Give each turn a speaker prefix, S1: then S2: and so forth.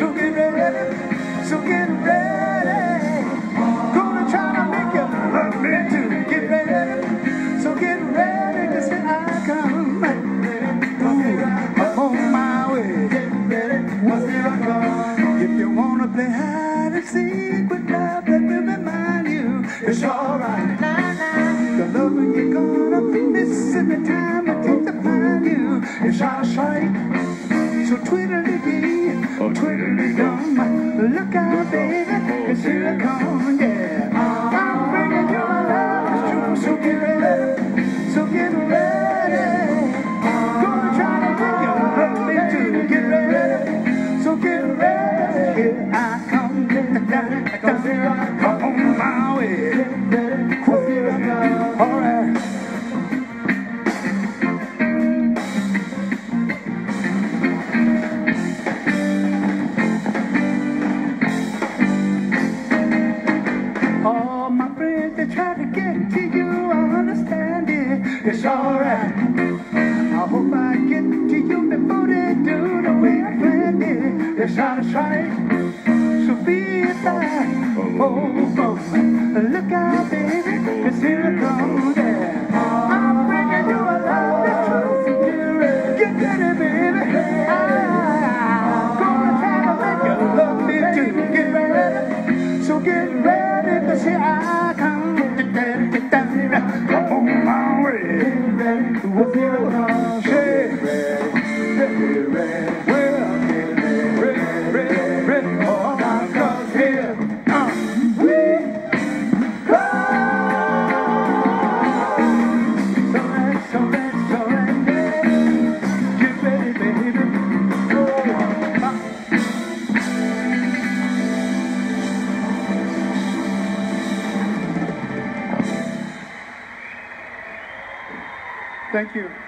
S1: So get ready, so get ready. Gonna try to make you love me too. Get ready, so get ready, 'cause here I come. I'm on my way. Get ready, 'cause here I come. If you wanna play hide and seek with love, let me remind you, it's alright. The loving you're gonna miss every time I take to find you. It's alright. So twiddly-dee, twiddly-dum. Look out, baby, 'cause here I come, yeah. I'm bringing you my love, it's true. So get ready, so get ready. Gonna try to make you love me too. Get ready, so get ready. Here I come, cause here I come on my way. All right. All my friends, they try to get to you, I understand it. It's alright. I hope I get to you before they do the way I planned it. It's alright. So be it back. Oh, look out, baby, 'cause here I come, yeah. I'm bringing you a love that's true. Get ready, baby. I'm gonna try to make you love me too. Get ready, so get ready, 'cause here I come. I'm on my way. Well, get ready, oh, 'cause here we come. So let's, get ready, baby. Thank you.